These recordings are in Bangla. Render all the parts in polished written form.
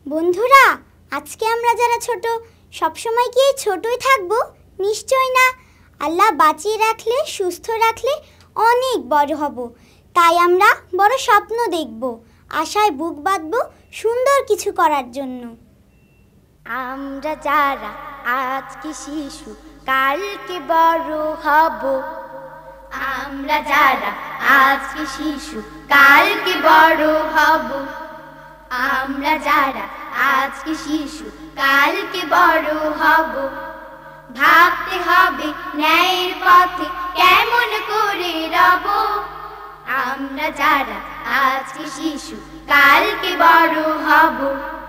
বন্ধুরা, আজকে আমরা যারা ছোট সবসময় কি ছোটই থাকবো? নিশ্চয় না। আল্লাহ বাঁচিয়ে রাখলে, সুস্থ রাখলে অনেক বড় হব। তাই আমরা বড় স্বপ্ন দেখব, আশায় বুক বাঁধবো সুন্দর কিছু করার জন্য। আমরা যারা আজকে শিশু কালকে বড় হব। আমরা যারা আজকে শিশু কালকে বড় হব। আমরা যারা আজকে শিশু কালকে বড় হব। ভাবতে হবে ন্যায়ের পথে কেমন করে রব। আমরা যারা আজকে শিশু কালকে বড় হব।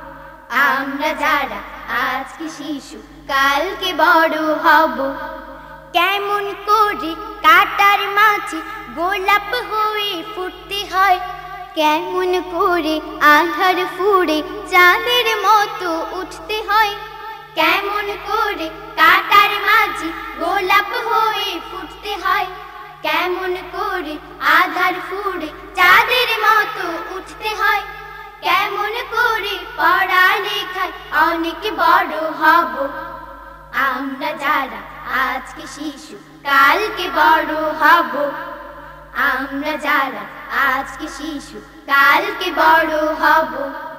আমরা যারা আজকে শিশু কালকে বড় হব। কেমন করে কাটার মাঝে গোলাপ হয়ে ফুটতে হয়, কেমন করে আধার ফুড়ে চাঁদের মতো উঠতে হয়। কেমন করে কাটার মাঝে গোলাপ হয়ে ফুটতে হয়, কেমন করে আধার ফুড়ে চাঁদের মতো উঠতে হয়। কেমন করে পড়ালেখায় অনেক বড় হব। আমরা যারা আজকে শিশু কালকে বড় হব। আমরা যারা আজকে শিশু কালকে বড় হব।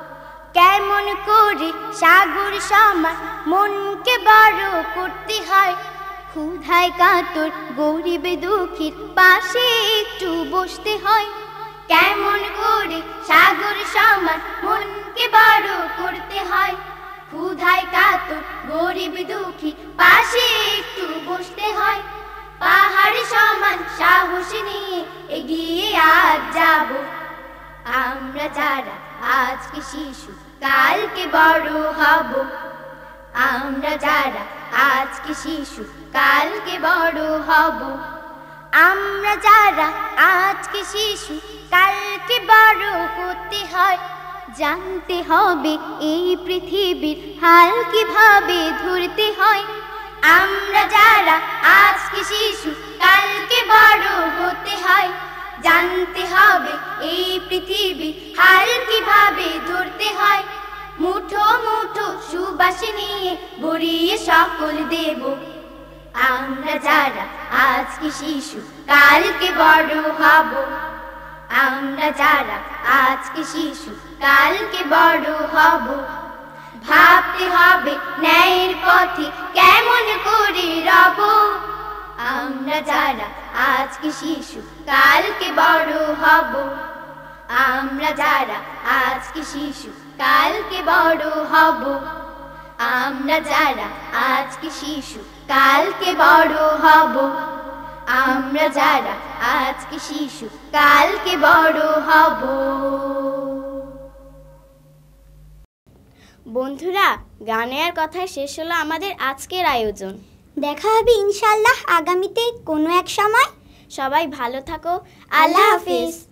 কেমন করে সাগর সমান মনকে বড় করতে হয়, ক্ষুধায় কাতর গরিব দুঃখীর পাশে একটু বসতে হয়। কেমন করে সাগর সমান মনকে বড় করতে হয়, ক্ষুধায় কাতর গরিব দুঃখী পাশে একটু বসতে হয়। পাহাড় সমান সাহস নিয়ে এগিয়ে আজ যাব। আমরা যারা আজকে শিশু কালকে বড় হব। আমরা যারা আজকে শিশু কালকে বড় হব। আমরা যারা আজকে শিশু কালকে বড় হতে হয়, জানতে হবে এই পৃথিবীর হাল কিভাবে ধরতে হয়। আমরা যারা আজকে শিশু কালকে বড় হতে হয়, জানতে হবে এই পৃথিবীর হাল কিভাবে ধরতে হয়। মুঠো মুঠো সুবাস নিয়ে ভরিয়ে সকল দেব। আমরা যারা আজকে শিশু কালকে বড় হব। আমরা যারা আজকে শিশু কালকে বড় হব। ভাবতে হবে ন্যায়ের পথে কেমন করে রব। আমরা যারা আজকে শিশু কালকে বড় হব। আমরা যারা আজকে শিশু কালকে বড় হব। আমরা যারা আজকে শিশু কালকে বড় হব। আমরা যারা আজকে শিশু কালকে বড় হব। বন্ধুরা, গানে আর কথায় শেষ হলো আমাদের আজকের আয়োজন। দেখা হবে ইনশাআল্লাহ আগামীতে কোনো এক সময়। সবাই ভালো থাকো। আল্লাহ হাফেজ।